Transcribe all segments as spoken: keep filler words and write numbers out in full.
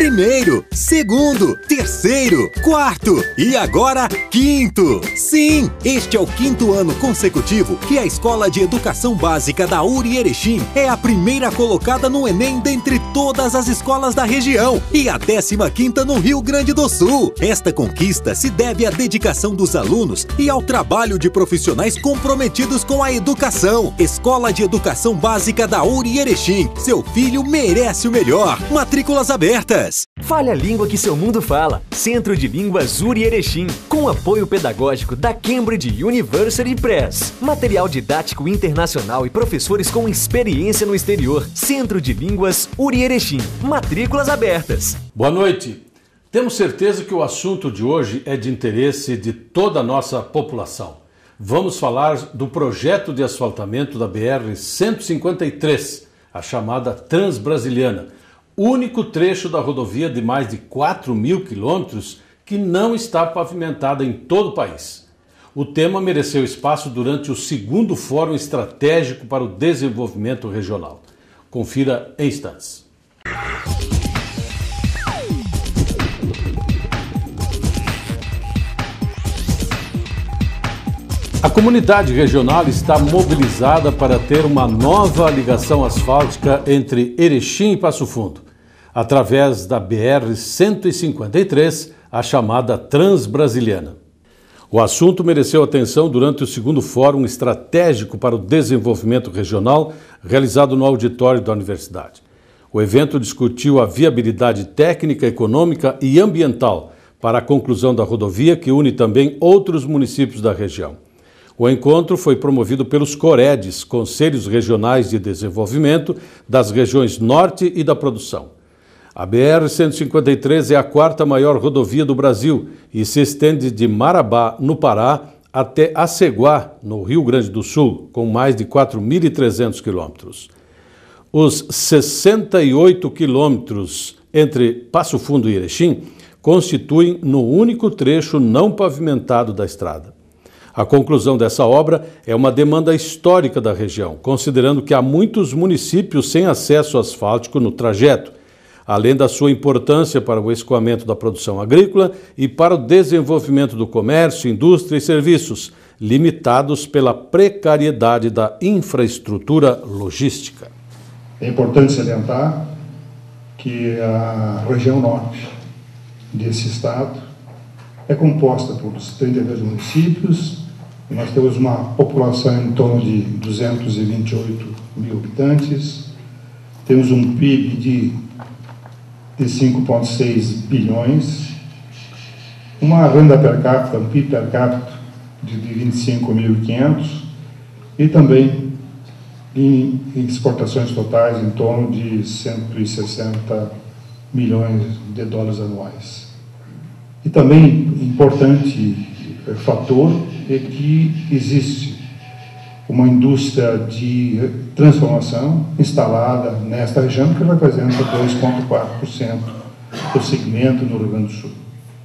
primeiro, segundo, terceiro, quarto e agora quinto. Sim, este é o quinto ano consecutivo que a Escola de Educação Básica da U R I Erechim é a primeira colocada no Enem dentre todas as escolas da região e a décima quinta no Rio Grande do Sul. Esta conquista se deve à dedicação dos alunos e ao trabalho de profissionais comprometidos com a educação. Escola de Educação Básica da U R I Erechim. Seu filho merece o melhor. Matrículas abertas. Fale a língua que seu mundo fala. Centro de Línguas U R I Erechim. Com apoio pedagógico da Cambridge University Press. Material didático internacional e professores com experiência no exterior. Centro de Línguas U R I Erechim. Matrículas abertas. Boa noite. Temos certeza que o assunto de hoje é de interesse de toda a nossa população. Vamos falar do projeto de asfaltamento da B R cento e cinquenta e três, a chamada Transbrasiliana, único trecho da rodovia de mais de quatro mil quilômetros que não está pavimentada em todo o país. O tema mereceu espaço durante o segundo Fórum Estratégico para o Desenvolvimento Regional. Confira em instantes. A comunidade regional está mobilizada para ter uma nova ligação asfáltica entre Erechim e Passo Fundo, através da B R cento e cinquenta e três, a chamada Transbrasiliana. O assunto mereceu atenção durante o segundo Fórum Estratégico para o Desenvolvimento Regional, realizado no auditório da Universidade. O evento discutiu a viabilidade técnica, econômica e ambiental para a conclusão da rodovia, que une também outros municípios da região. O encontro foi promovido pelos COREDES, Conselhos Regionais de Desenvolvimento, das regiões Norte e da Produção. A B R cento e cinquenta e três é a quarta maior rodovia do Brasil e se estende de Marabá, no Pará, até Aceguá, no Rio Grande do Sul, com mais de quatro mil e trezentos quilômetros. Os sessenta e oito quilômetros entre Passo Fundo e Erechim constituem no único trecho não pavimentado da estrada. A conclusão dessa obra é uma demanda histórica da região, considerando que há muitos municípios sem acesso asfáltico no trajeto, além da sua importância para o escoamento da produção agrícola e para o desenvolvimento do comércio, indústria e serviços, limitados pela precariedade da infraestrutura logística. É importante salientar que a região norte desse estado é composta por trinta e dois municípios. Nós temos uma população em torno de duzentos e vinte e oito mil habitantes, temos um P I B de, de cinco vírgula seis bilhões, uma renda per capita, um P I B per capita de, de vinte e cinco mil e quinhentos e também em, em exportações totais em torno de cento e sessenta milhões de dólares anuais. E também importante fator é que existe uma indústria de transformação instalada nesta região que representa dois vírgula quatro por cento do segmento no Rio Grande do Sul.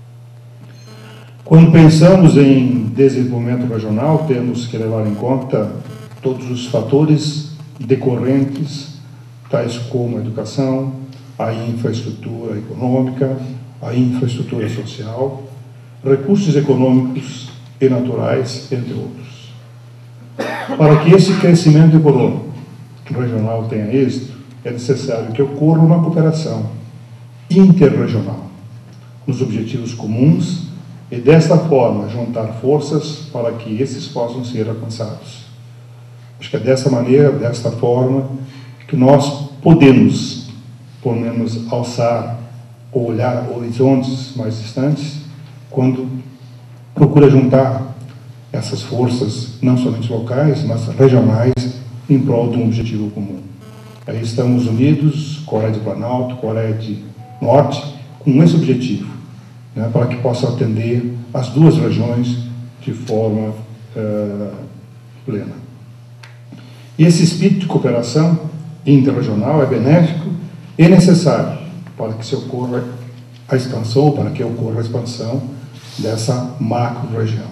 Quando pensamos em desenvolvimento regional, temos que levar em conta todos os fatores decorrentes, tais como a educação, a infraestrutura econômica, a infraestrutura social, recursos econômicos e naturais, entre outros. Para que esse crescimento econômico regional tenha êxito, é necessário que ocorra uma cooperação interregional nos objetivos comuns e, desta forma, juntar forças para que esses possam ser alcançados. Acho que é dessa maneira, desta forma, que nós podemos, pelo menos, alçar ou olhar horizontes mais distantes, quando procura juntar essas forças, não somente locais, mas regionais, em prol de um objetivo comum. Aí estamos unidos, Coreia de Planalto, Coreia de Norte, com esse objetivo, né, para que possa atender as duas regiões de forma uh, plena. E esse espírito de cooperação interregional é benéfico e necessário para que se ocorra a expansão, para que ocorra a expansão dessa macro-região.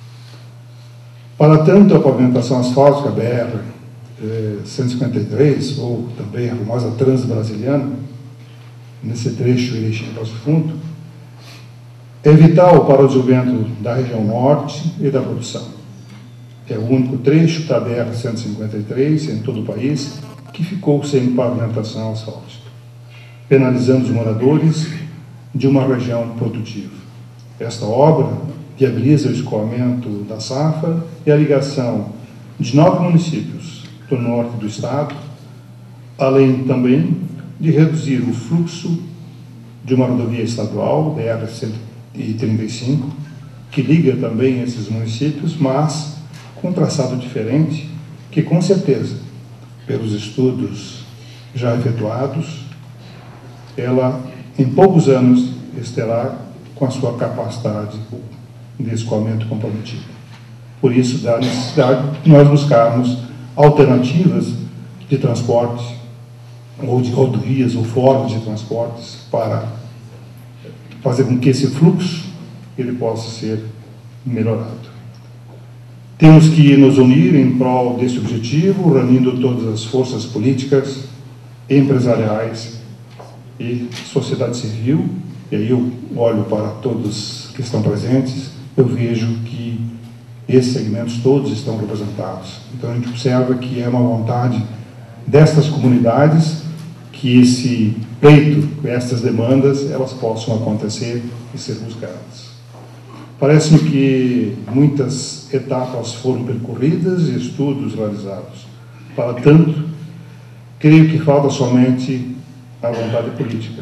Para tanto, a pavimentação asfáltica B R cento e cinquenta e três, ou também a famosa Transbrasiliana, nesse trecho Erechim-Passo Fundo, é vital para o desenvolvimento da região norte e da produção. É o único trecho da B R cento e cinquenta e três em todo o país que ficou sem pavimentação asfáltica, penalizando os moradores de uma região produtiva. Esta obra viabiliza o escoamento da safra e a ligação de nove municípios do norte do estado, além também de reduzir o fluxo de uma rodovia estadual, B R cento e trinta e cinco, que liga também esses municípios, mas com um traçado diferente, que com certeza, pelos estudos já efetuados, ela em poucos anos estará com a sua capacidade de escoamento comprometida. Por isso, dá necessidade de nós buscarmos alternativas de transporte, ou de rodovias, ou formas de transportes, para fazer com que esse fluxo ele possa ser melhorado. Temos que nos unir em prol desse objetivo, reunindo todas as forças políticas, empresariais e sociedade civil. E aí eu olho para todos que estão presentes, eu vejo que esses segmentos todos estão representados. Então a gente observa que é uma vontade destas comunidades que esse pleito, essas demandas, elas possam acontecer e ser buscadas. Parece-me que muitas etapas foram percorridas e estudos realizados. Para tanto, creio que falta somente a vontade política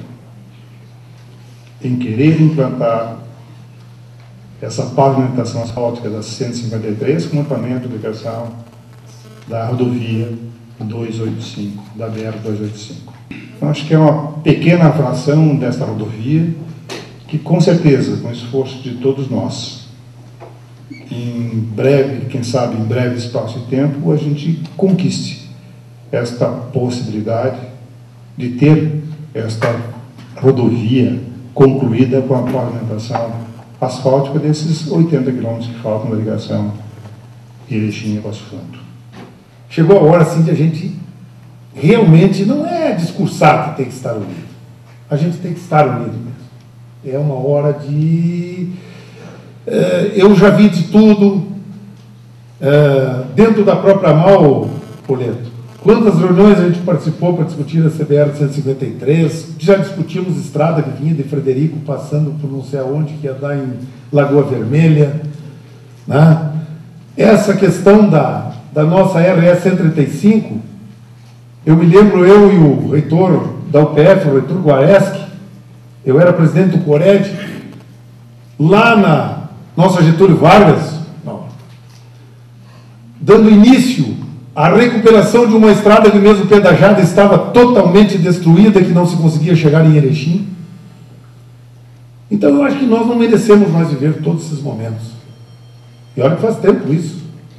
em querer implantar essa pavimentação asfáltica da cento e cinquenta e três com ampliamento de ligação da rodovia duzentos e oitenta e cinco, da B R duzentos e oitenta e cinco. Então, acho que é uma pequena fração desta rodovia que, com certeza, com o esforço de todos nós, em breve, quem sabe em breve espaço de tempo, a gente conquiste esta possibilidade de ter esta rodovia concluída com a pavimentação asfáltica desses oitenta quilômetros que faltam da ligação Erechim-Passo Fundo. Chegou a hora, assim, de a gente realmente, não é discursar que tem que estar unido, a gente tem que estar unido mesmo. É uma hora de... Uh, eu já vi de tudo, uh, dentro da própria Mal, Poleto. Quantas reuniões a gente participou para discutir a C B R cento e cinquenta e três, já discutimos estrada que vinha de Frederico, passando por não sei aonde, que ia dar em Lagoa Vermelha, né? Essa questão da, da nossa R S cento e trinta e cinco, eu me lembro, eu e o reitor da U P F, o reitor Guareschi, eu era presidente do Cored, lá na nossa Getúlio Vargas, não, dando início à recuperação de uma estrada que mesmo pedajada estava totalmente destruída, que não se conseguia chegar em Erechim. Então eu acho que nós não merecemos mais viver todos esses momentos. E olha que faz tempo isso.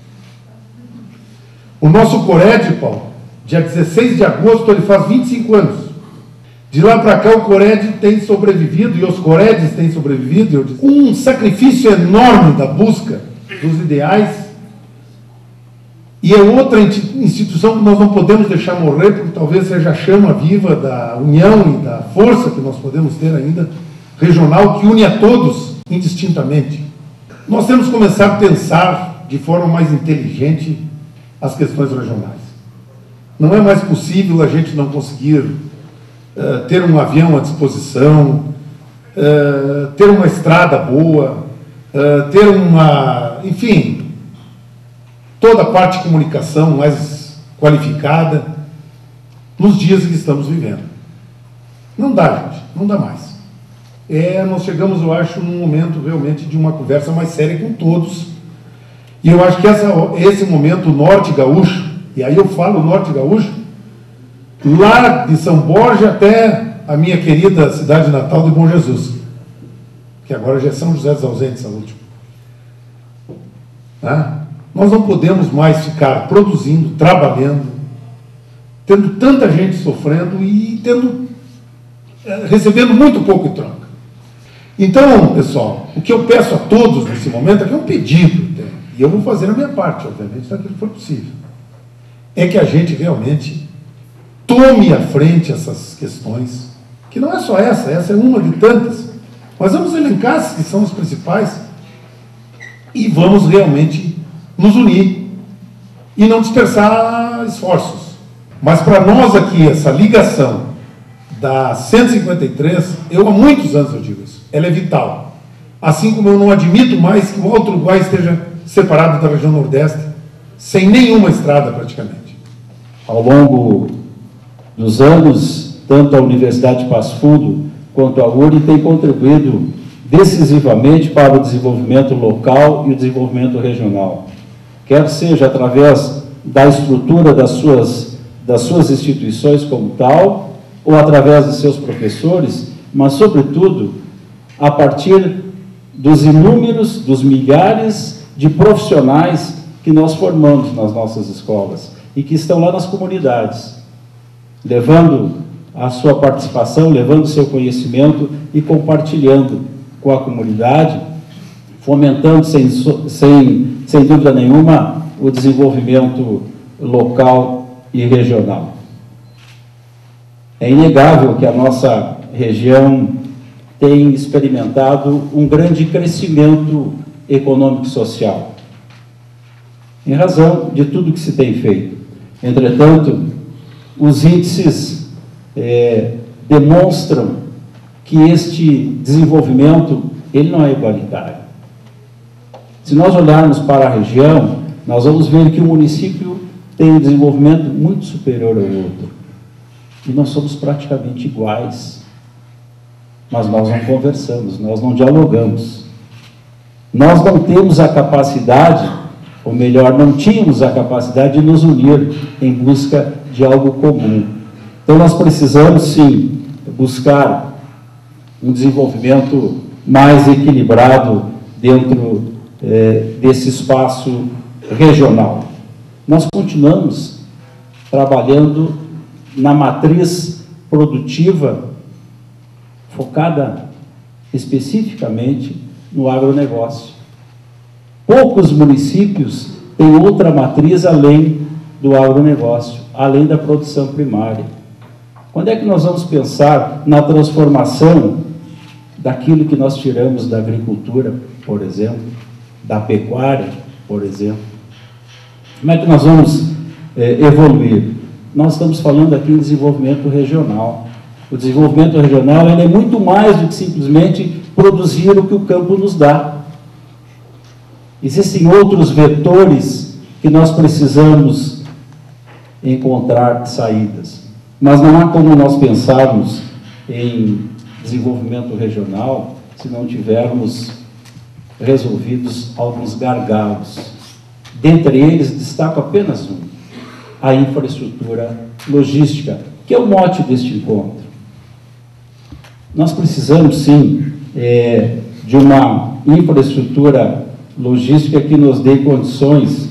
O nosso Cored, Paulo, dia dezesseis de agosto, ele faz vinte e cinco anos. De lá para cá o Cored tem sobrevivido, e os Coreds têm sobrevivido, com um sacrifício enorme da busca dos ideais. E é outra instituição que nós não podemos deixar morrer, porque talvez seja a chama viva da união e da força que nós podemos ter ainda, regional, que une a todos indistintamente. Nós temos que começar a pensar de forma mais inteligente as questões regionais. Não é mais possível a gente não conseguir uh, ter um avião à disposição, uh, ter uma estrada boa, uh, ter uma... enfim... toda a parte de comunicação mais qualificada nos dias em que estamos vivendo. Não dá, gente, não dá mais. É, nós chegamos, eu acho, num momento realmente de uma conversa mais séria com todos. E eu acho que essa, esse momento, o Norte Gaúcho, e aí eu falo Norte Gaúcho, lá de São Borja até a minha querida cidade natal de Bom Jesus, que agora já é São José dos Ausentes, a última. Tá? Nós não podemos mais ficar produzindo, trabalhando, tendo tanta gente sofrendo e tendo, recebendo muito pouco em troca. Então, pessoal, o que eu peço a todos nesse momento, é que é um pedido, e eu vou fazer a minha parte, obviamente, daquilo que for possível, é que a gente realmente tome à frente essas questões que não é só essa, essa é uma de tantas, mas vamos elencar as que são as principais e vamos realmente nos unir e não dispersar esforços. Mas para nós aqui, essa ligação da cento e cinquenta e três, eu há muitos anos eu digo isso, ela é vital. Assim como eu não admito mais que o Alto Uruguai esteja separado da região Nordeste, sem nenhuma estrada praticamente. Ao longo dos anos, tanto a Universidade de Passo Fundo quanto a U R I têm contribuído decisivamente para o desenvolvimento local e o desenvolvimento regional, quer seja através da estrutura das suas, das suas instituições como tal, ou através de seus professores, mas, sobretudo, a partir dos inúmeros, dos milhares de profissionais que nós formamos nas nossas escolas e que estão lá nas comunidades, levando a sua participação, levando o seu conhecimento e compartilhando com a comunidade, fomentando, sem, sem, sem dúvida nenhuma, o desenvolvimento local e regional. É inegável que a nossa região tem experimentado um grande crescimento econômico e social, em razão de tudo que se tem feito. Entretanto, os índices é, demonstram que este desenvolvimento ele não é igualitário. Se nós olharmos para a região, nós vamos ver que o município tem um desenvolvimento muito superior ao outro. E nós somos praticamente iguais. Mas nós não conversamos, nós não dialogamos. Nós não temos a capacidade, ou melhor, não tínhamos a capacidade de nos unir em busca de algo comum. Então nós precisamos, sim, buscar um desenvolvimento mais equilibrado dentro eh, desse espaço regional. Nós continuamos trabalhando na matriz produtiva focada especificamente no agronegócio. Poucos municípios têm outra matriz além do agronegócio, além da produção primária. Quando é que nós vamos pensar na transformação daquilo que nós tiramos da agricultura, por exemplo, da pecuária, por exemplo? Como é que nós vamos eh, evoluir? Nós estamos falando aqui em desenvolvimento regional. O desenvolvimento regional ele é muito mais do que simplesmente produzir o que o campo nos dá. Existem outros vetores que nós precisamos encontrar saídas. Mas não há como nós pensarmos em desenvolvimento regional se não tivermos resolvidos alguns gargalos. Dentre eles, destaco apenas um: a infraestrutura logística, que é o mote deste encontro. Nós precisamos, sim, é, de uma infraestrutura logística que nos dê condições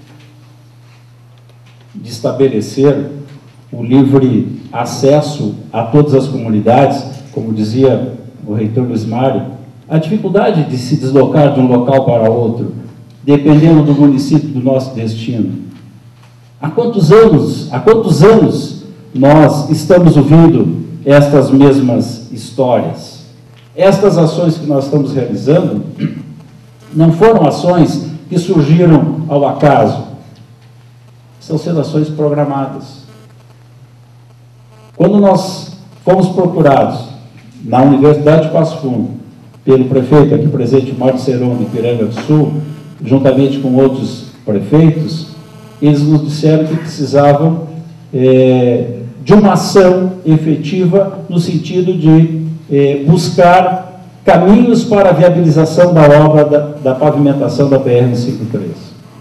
de estabelecer o livre acesso a todas as comunidades, como dizia o reitor Luiz Mário, a dificuldade de se deslocar de um local para outro, dependendo do município do nosso destino. Há quantos anos, há quantos anos nós estamos ouvindo estas mesmas histórias? Estas ações que nós estamos realizando não foram ações que surgiram ao acaso, estão sendo ações programadas. Quando nós fomos procurados na Universidade de Passo Fundo pelo prefeito aqui presente, Mário Seron, de Ipiranga do Sul, juntamente com outros prefeitos, eles nos disseram que precisavam é, de uma ação efetiva no sentido de é, buscar caminhos para a viabilização da obra da, da pavimentação da B R cento e cinquenta e três.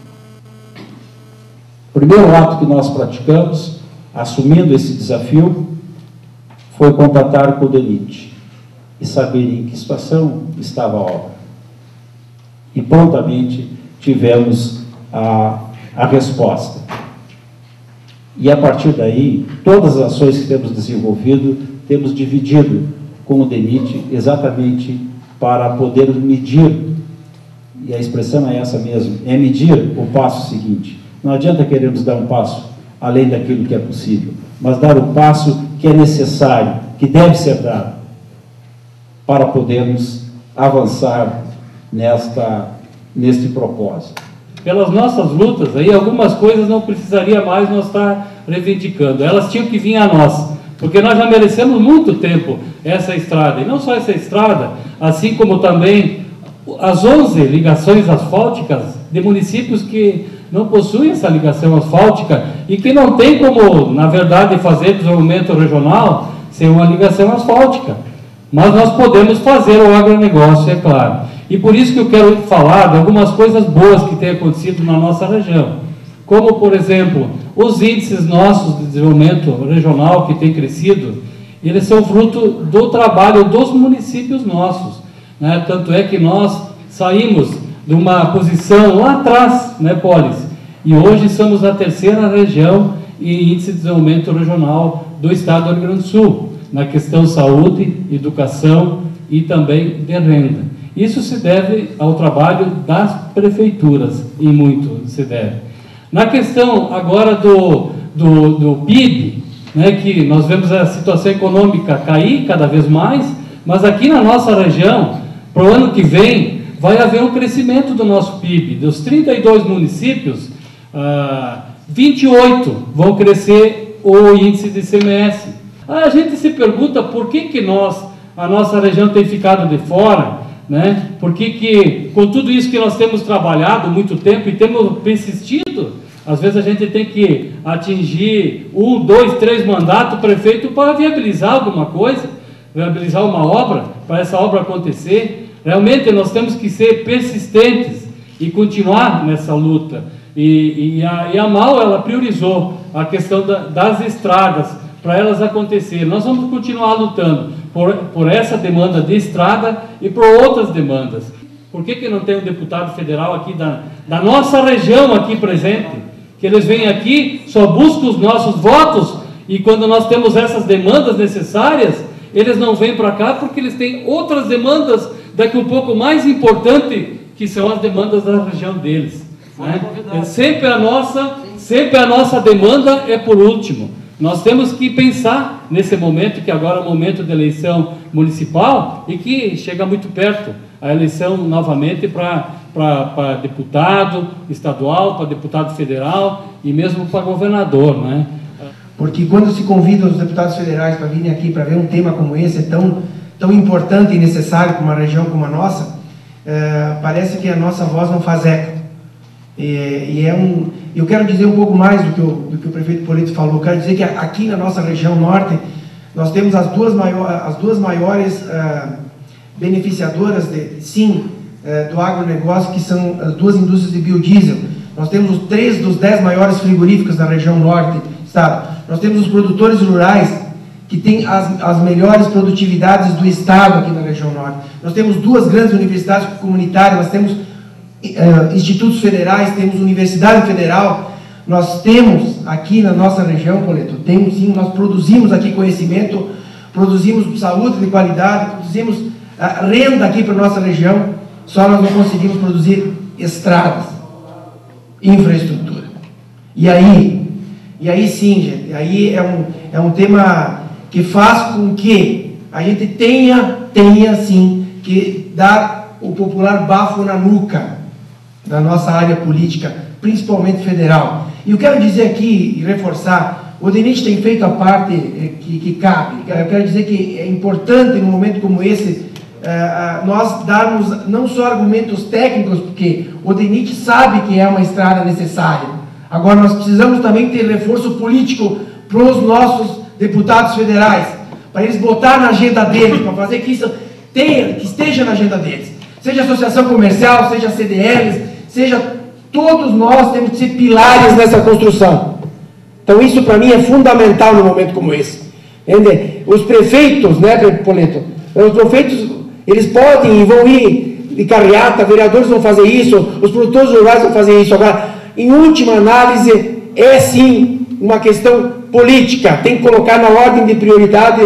O primeiro ato que nós praticamos, assumindo esse desafio, foi contatar com o DENIT e saber em que situação estava a obra. E prontamente tivemos a, a resposta. E a partir daí, todas as ações que temos desenvolvido, temos dividido com o DENIT exatamente para poder medir, e a expressão é essa mesmo, é medir o passo seguinte. Não adianta queremos dar um passo além daquilo que é possível, mas dar o passo que é necessário, que que deve ser dado para podermos avançar nesta, neste propósito. Pelas nossas lutas, aí algumas coisas não precisaria mais nós estar reivindicando, elas tinham que vir a nós, porque nós já merecemos muito tempo essa estrada, e não só essa estrada, assim como também as onze ligações asfálticas de municípios que não possuem essa ligação asfáltica e que não tem como, na verdade, fazer desenvolvimento regional sem uma ligação asfáltica. Mas nós podemos fazer o agronegócio, é claro. E por isso que eu quero falar de algumas coisas boas que têm acontecido na nossa região. Como, por exemplo, os índices nossos de desenvolvimento regional que têm crescido, eles são fruto do trabalho dos municípios nossos, né? Tanto é que nós saímos de uma posição lá atrás, né, Polis? E hoje somos a terceira região em índice de desenvolvimento regional do estado do Rio Grande do Sul, na questão saúde, educação e também de renda. Isso se deve ao trabalho das prefeituras, e muito se deve. Na questão agora do, do, do P I B, né, que nós vemos a situação econômica cair cada vez mais, mas aqui na nossa região, para o ano que vem, vai haver um crescimento do nosso P I B. Dos trinta e dois municípios, ah, vinte e oito vão crescer o índice de I C M S. A gente se pergunta por que, que nós, a nossa região tem ficado de fora, né? Por que, que, com tudo isso que nós temos trabalhado muito tempo e temos persistido, às vezes a gente tem que atingir um, dois, três mandatos prefeito para viabilizar alguma coisa, viabilizar uma obra, para essa obra acontecer. Realmente nós temos que ser persistentes e continuar nessa luta. E, e, a, e a M A U, ela priorizou a questão da, das estradas, para elas acontecerem. Nós vamos continuar lutando por, por essa demanda de estrada e por outras demandas. Por que que não tem um deputado federal aqui da, da nossa região aqui presente? Que eles vêm aqui, só buscam os nossos votos, e quando nós temos essas demandas necessárias, eles não vêm para cá porque eles têm outras demandas daqui um pouco mais importantes, que são as demandas da região deles. Né? É sempre a nossa, sempre a nossa demanda é por último. Nós temos que pensar nesse momento, que agora é o momento da eleição municipal, e que chega muito perto a eleição novamente para deputado estadual, para deputado federal e mesmo para governador, né? Porque quando se convida os deputados federais para virem aqui para ver um tema como esse, tão, tão importante e necessário para uma região como a nossa, é, parece que a nossa voz não faz eco. E, e é um, eu quero dizer um pouco mais do que, o, do que o prefeito Polito falou. Eu quero dizer que aqui na nossa região norte, nós temos as duas, maior, as duas maiores uh, beneficiadoras, de, sim, uh, do agronegócio, que são as duas indústrias de biodiesel. Nós temos os três dos dez maiores frigoríficos da região norte do estado. Nós temos os produtores rurais, que têm as, as melhores produtividades do estado aqui na região norte. Nós temos duas grandes universidades comunitárias, nós temos uh, institutos federais, temos Universidade Federal. Nós temos aqui na nossa região, Poleto, temos sim, nós produzimos aqui conhecimento, produzimos saúde de qualidade, produzimos uh, renda aqui para a nossa região, só nós não conseguimos produzir estradas, infraestrutura. E aí, e aí sim, gente, aí é um, é um tema que faz com que a gente tenha, tenha sim, que dar o popular bafo na nuca da nossa área política, principalmente federal. E eu quero dizer aqui e reforçar, o DENIT tem feito a parte que, que cabe. Eu quero dizer que é importante, num momento como esse, uh, nós darmos não só argumentos técnicos, porque o DENIT sabe que é uma estrada necessária. Agora, nós precisamos também ter reforço político para os nossos deputados federais, para eles botar na agenda deles, para fazer que isso tenha, que esteja na agenda deles. Seja associação comercial, seja C D Ls, seja... Todos nós temos que ser pilares nessa construção. Então isso para mim é fundamental num momento como esse. Entende? Os prefeitos, né, Poleto? Os prefeitos, eles podem e vão ir de carreata, vereadores vão fazer isso, os produtores rurais vão fazer isso. Agora, em última análise, é sim uma questão política. Tem que colocar na ordem de prioridade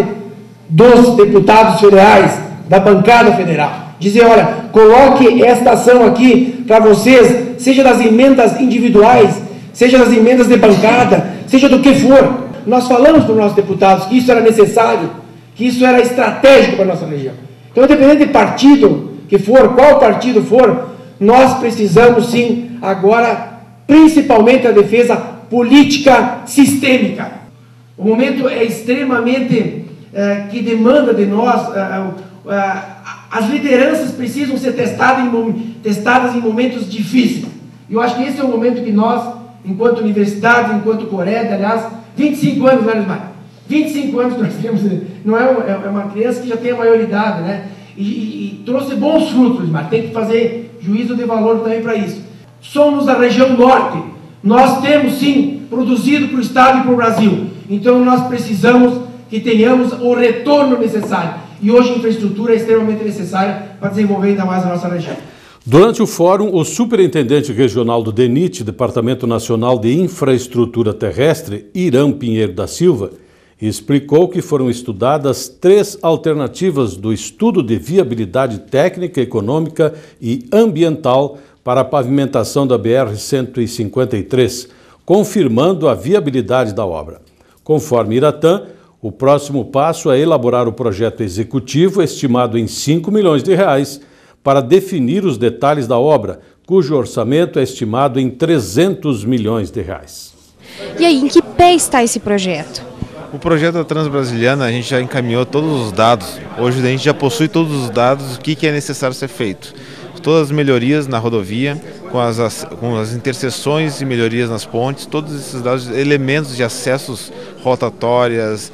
dos deputados federais, da bancada federal. Dizer, olha, coloque esta ação aqui para vocês, seja das emendas individuais, seja das emendas de bancada, seja do que for. Nós falamos para os nossos deputados que isso era necessário, que isso era estratégico para a nossa região. Então, independente de partido que for, qual partido for, nós precisamos sim, agora, principalmente a defesa política sistêmica. O momento é extremamente é, que demanda de nós, é, é, as lideranças precisam ser testadas em, testadas em momentos difíceis. E eu acho que esse é o momento que nós, enquanto universidade, enquanto Cored, aliás, vinte e cinco anos, né, Lismar? vinte e cinco anos que nós temos, não é, é uma criança que já tem a maioridade, né? E, e, e trouxe bons frutos, Lismar. Tem que fazer juízo de valor também para isso. Somos a região norte. Nós temos, sim, produzido para o Estado e para o Brasil. Então, nós precisamos que tenhamos o retorno necessário. E hoje a infraestrutura é extremamente necessária para desenvolver ainda mais a nossa região. Durante o fórum, o superintendente regional do DENIT, Departamento Nacional de Infraestrutura Terrestre, Irã Pinheiro da Silva, explicou que foram estudadas três alternativas do estudo de viabilidade técnica, econômica e ambiental para a pavimentação da B R cento e cinquenta e três, confirmando a viabilidade da obra. Conforme Iratã, o próximo passo é elaborar o projeto executivo, estimado em cinco milhões de reais, para definir os detalhes da obra, cujo orçamento é estimado em trezentos milhões de reais. E aí, em que pé está esse projeto? O projeto da Transbrasiliana, a gente já encaminhou todos os dados. Hoje a gente já possui todos os dados, o que é necessário ser feito. Todas as melhorias na rodovia, com as, com as interseções e melhorias nas pontes, todos esses dados, elementos de acessos rotatórias,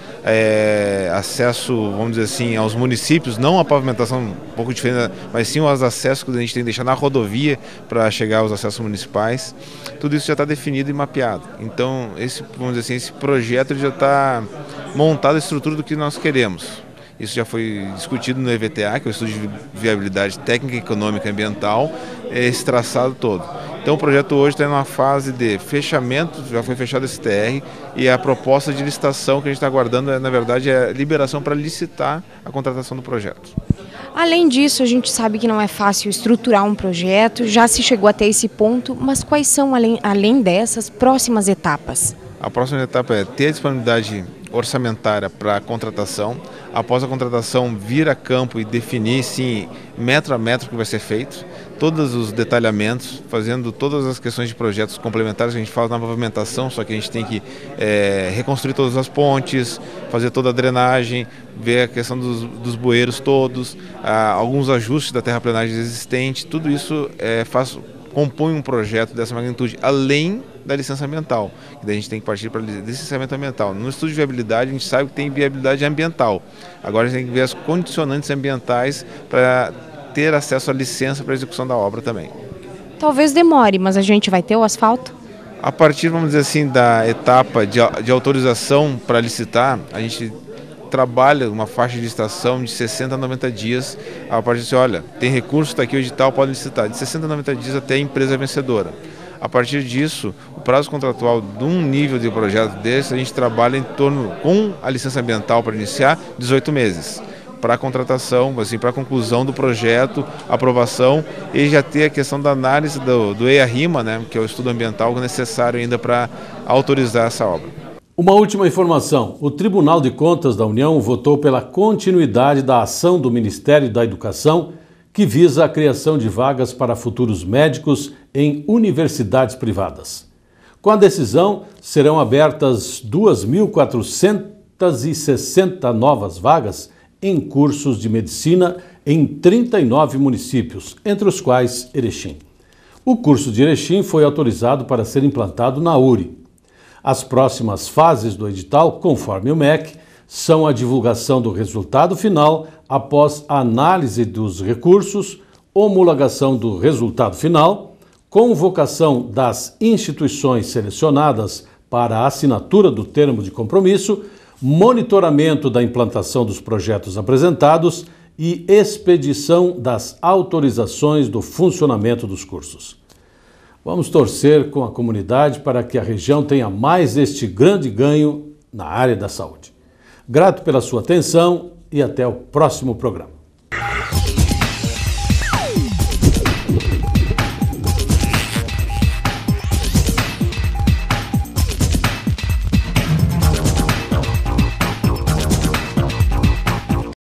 é, acesso, vamos dizer assim, aos municípios, não a pavimentação um pouco diferente, mas sim os acessos que a gente tem que deixar na rodovia para chegar aos acessos municipais. Tudo isso já está definido e mapeado. Então, esse, vamos dizer assim, esse projeto já está montado a estrutura do que nós queremos. Isso já foi discutido no E V T A, que é o Estudo de Viabilidade Técnica, Econômica e Ambiental, esse traçado todo. Então o projeto hoje está em uma fase de fechamento, já foi fechado esse T R, e a proposta de licitação que a gente está aguardando, na verdade, é a liberação para licitar a contratação do projeto. Além disso, a gente sabe que não é fácil estruturar um projeto, já se chegou até esse ponto, mas quais são, além, além dessas, próximas etapas? A próxima etapa é ter a disponibilidade orçamentária para a contratação. Após a contratação, vir a campo e definir, sim, metro a metro que vai ser feito, todos os detalhamentos, fazendo todas as questões de projetos complementares que a gente faz na pavimentação, só que a gente tem que é, reconstruir todas as pontes, fazer toda a drenagem, ver a questão dos, dos bueiros todos, ah, alguns ajustes da terraplenagem existente, tudo isso é, faz, compõe um projeto dessa magnitude, além da licença ambiental, que daí a gente tem que partir para licenciamento ambiental. No estudo de viabilidade, a gente sabe que tem viabilidade ambiental. Agora a gente tem que ver as condicionantes ambientais para ter acesso à licença para a execução da obra também. Talvez demore, mas a gente vai ter o asfalto? A partir, vamos dizer assim, da etapa de, de autorização para licitar, a gente trabalha uma faixa de licitação de sessenta a noventa dias, a partir de, olha, tem recurso, está aqui o edital, pode licitar, de sessenta a noventa dias até a empresa vencedora. A partir disso, o prazo contratual de um nível de projeto desse, a gente trabalha em torno, com a licença ambiental para iniciar, dezoito meses. Para a contratação, assim, para a conclusão do projeto, aprovação, e já ter a questão da análise do, do E A RIMA, né, que é o estudo ambiental necessário ainda para autorizar essa obra. Uma última informação. O Tribunal de Contas da União votou pela continuidade da ação do Ministério da Educação, que visa a criação de vagas para futuros médicos em universidades privadas. Com a decisão, serão abertas duas mil quatrocentas e sessenta novas vagas em cursos de medicina em trinta e nove municípios, entre os quais Erechim. O curso de Erechim foi autorizado para ser implantado na U R I. As próximas fases do edital, conforme o M E C, são a divulgação do resultado final após a análise dos recursos, homologação do resultado final, convocação das instituições selecionadas para a assinatura do termo de compromisso, monitoramento da implantação dos projetos apresentados e expedição das autorizações do funcionamento dos cursos. Vamos torcer com a comunidade para que a região tenha mais este grande ganho na área da saúde. Grato pela sua atenção e até o próximo programa.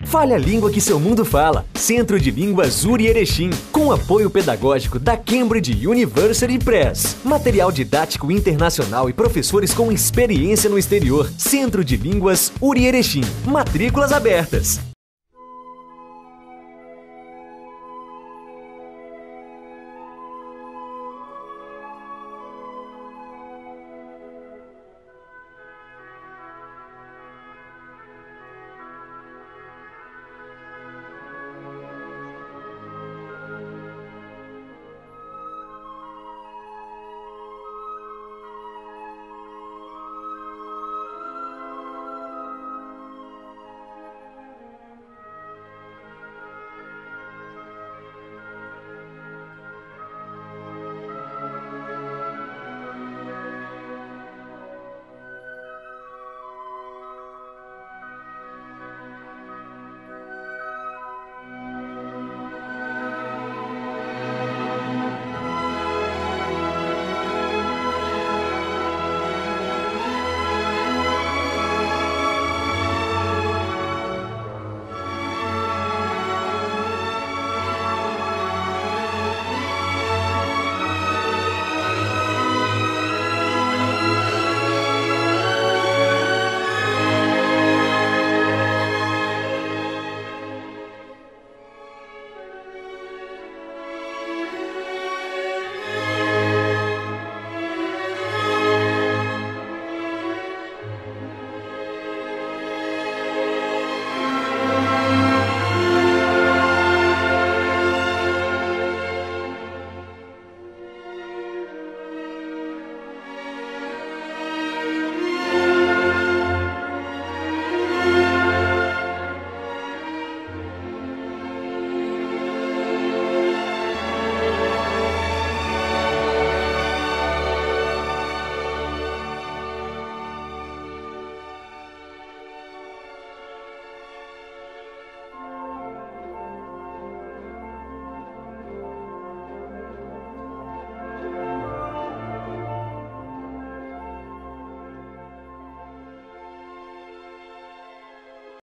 Fale a língua que seu mundo fala. Centro de Línguas U R I Erechim, com apoio pedagógico da Cambridge University Press. Material didático internacional e professores com experiência no exterior. Centro de Línguas U R I Erechim. Matrículas abertas.